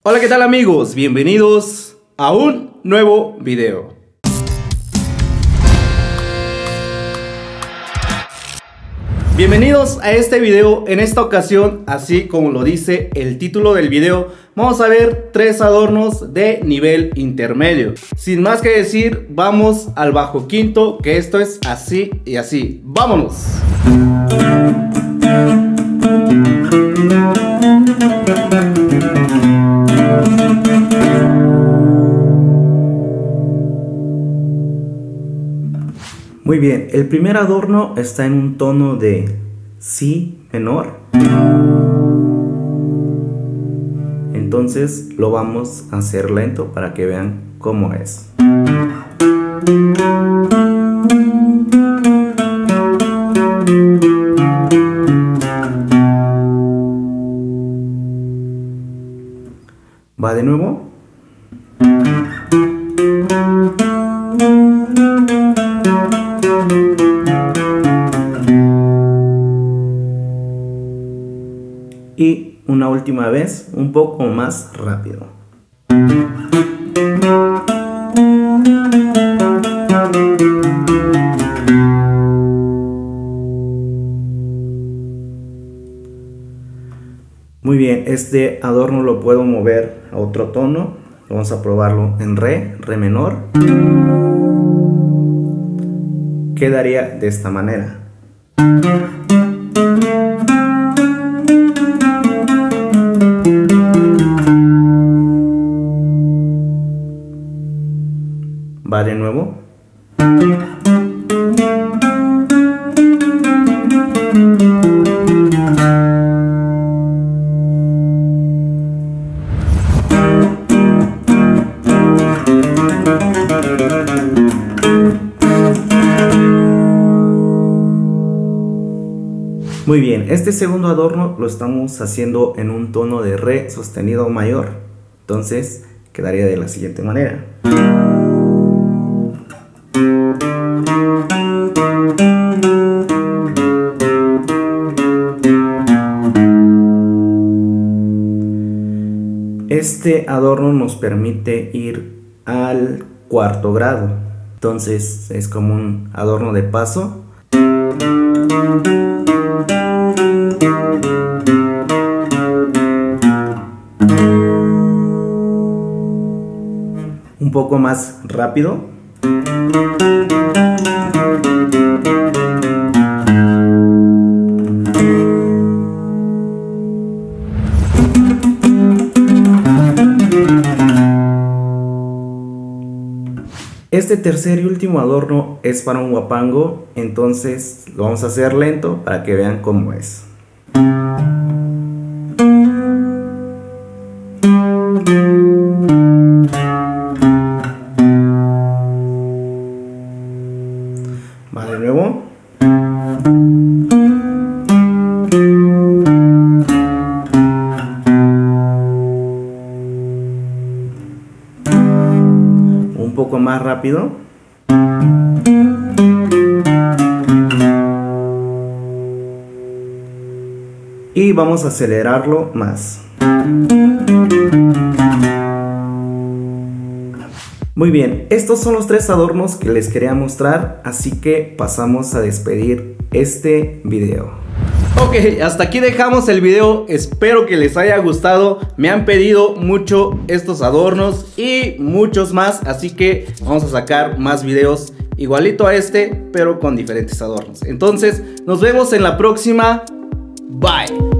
Hola, ¿qué tal amigos? Bienvenidos a un nuevo video. Bienvenidos a este video. En esta ocasión, así como lo dice el título del video, vamos a ver 3 adornos de nivel intermedio. Sin más que decir, vamos al bajo quinto, que esto es así y así. ¡Vámonos! Muy bien, el primer adorno está en un tono de si menor. Entonces lo vamos a hacer lento para que vean cómo es. Va de nuevo. Y una última vez, un poco más rápido. Muy bien, este adorno lo puedo mover a otro tono. Vamos a probarlo en re menor. Quedaría de esta manera. Va de nuevo. Muy bien, este segundo adorno lo estamos haciendo en un tono de re sostenido mayor. Entonces quedaría de la siguiente manera. Este adorno nos permite ir al cuarto grado. Entonces es como un adorno de paso. Un poco más rápido. Este tercer y último adorno es para un huapango, entonces lo vamos a hacer lento para que vean cómo es. Va de nuevo. Un poco más rápido. Y vamos a acelerarlo más. Muy bien, estos son los 3 adornos que les quería mostrar, así que pasamos a despedir este video. Ok, hasta aquí dejamos el video, espero que les haya gustado. Me han pedido mucho estos adornos y muchos más, así que vamos a sacar más videos igualito a este, pero con diferentes adornos. Entonces, nos vemos en la próxima. Bye.